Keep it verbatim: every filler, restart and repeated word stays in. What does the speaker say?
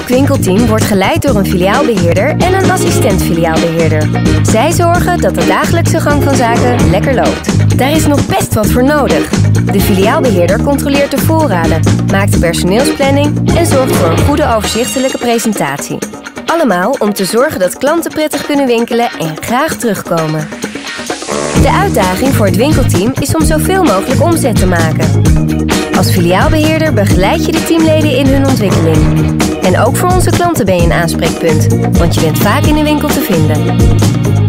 Elk winkelteam wordt geleid door een filiaalbeheerder en een assistent filiaalbeheerder. Zij zorgen dat de dagelijkse gang van zaken lekker loopt. Daar is nog best wat voor nodig. De filiaalbeheerder controleert de voorraden, maakt de personeelsplanning en zorgt voor een goede overzichtelijke presentatie. Allemaal om te zorgen dat klanten prettig kunnen winkelen en graag terugkomen. De uitdaging voor het winkelteam is om zoveel mogelijk omzet te maken. Als filiaalbeheerder begeleid je de teamleden in hun ontwikkeling. En ook voor onze klanten ben je een aanspreekpunt, want je bent vaak in de winkel te vinden.